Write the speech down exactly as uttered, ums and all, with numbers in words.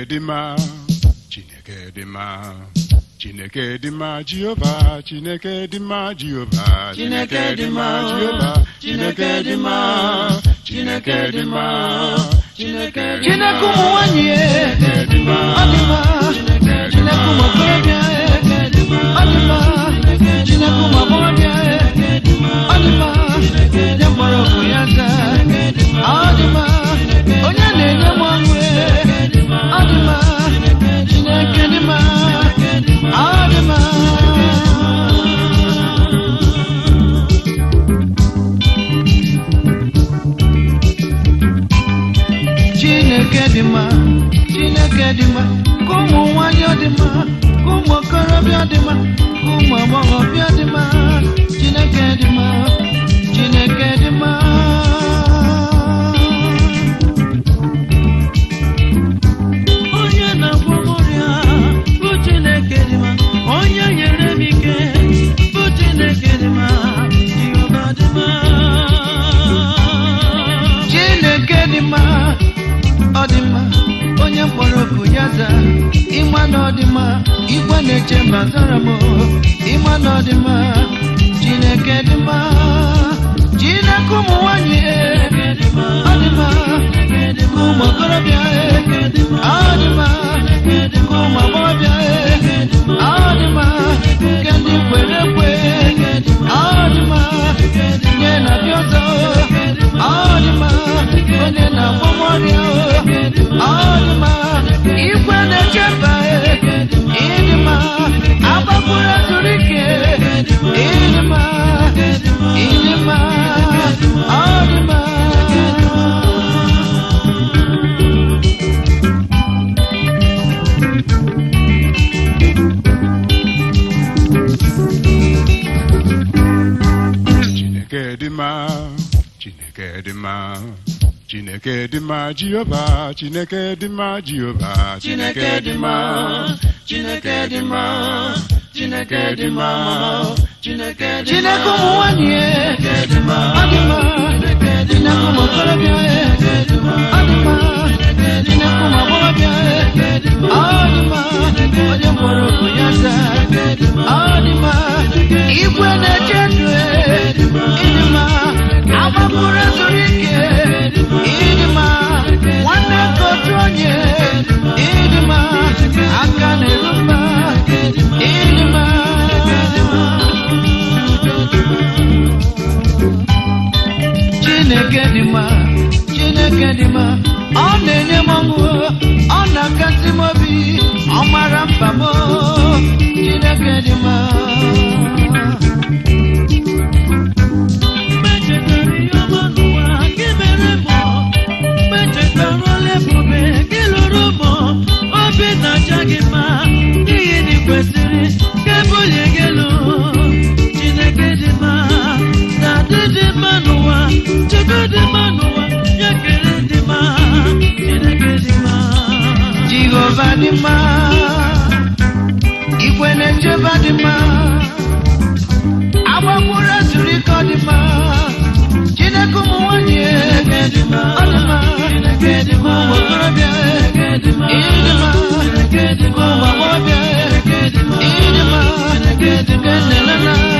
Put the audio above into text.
Chineke dima, Chineke dima, Chineke dima Jehovah, Chineke dima Jehovah, Chineke dima Jehovah, Chineke dima, Chineke dima, Chineke dima, Chineke umuwanye, adima, Chineke umukorobia, adima, Chineke umabobia, adima, nyambaro kuyaka, adima, onye nenye mwanwe, adima, Chineke dima, adima. Chineke dima, Chineke dima, kumu nwanyị dima, kumu okorobịa dima, kumu agbọghọbịa dima, Chineke dima, Chineke dima. Onye na-agwọ m ọrịa bụ Chineke dima, onye nyere m ike bụ Chineke dima, Jehova dima. Chineke dima, ọdịmma, onye mkpọrọ oku ya zaa, ịma na ọdịmma, igwe na-eche mba zara m, ịma na ọdịmma, Chineke dịmma, Chineke ụmụ nwanyị, ọdịmma, ụmụ okorobịa, ọdịmma, ụmụ agbọghọbịa, ọdịmma, nke ndị kwere ekwe, ọdịmma, nye na-abịa ọzọ, ọdịmma, onye na-agwọ m ọrịa, ọdịmma, igwe na-echeba, ịdịmma, agbapụrụ zuru ike, ịdịmma, ịdịmma, ọdịmma. Chineke dima, Chineke dima, Chineke dima Jehovah, Chineke dima Jehovah, Chineke dima, Chineke dima, Chineke dima, Chineke dima, Chineke ụmụ nwanyị, ọdịmma, Chineke ụmụ okorobịa, ọdịmma, Chineke ụmụ agbọghọbịa, ọdịmma, onye mkpọrọ oku ya zaa, ọdịmma, igwe na-eche ndụ, ịdịmma, agbapụrụ zuru ike, ịdịmma, nwanne nke otu onye, ịdịmma, aka na-eru mba, ịdịmma. Chineke dịmma, Chineke dịmma, ọ na-enye m ọṅụ, ọ na-akasị m obi, ọ mara mkpa m, Chineke dịmma. Mechetara ihe ọma n'ụwa gị mere m, mechetara ọrụ ebube gị lụrụ m, obi na-acha gị mma, n'ihi na ị kwesịrị ka ebulie gị elu, Chineke dịmma, na-adị dị mma n'ụwa, Chukwu dị mma n'ụwa, ya kere dị mma, Chineke dị mma, Jehova dị mma, igwe na-echeba dị mma, agbapụrụ zuru ike dị mma, Chineke ụmụ nwanyị, ọ dị mma, ụmụ okorobịa, ịdị mma, ụmụ agbọghọbịa, ịdị mma, nke nne na nna.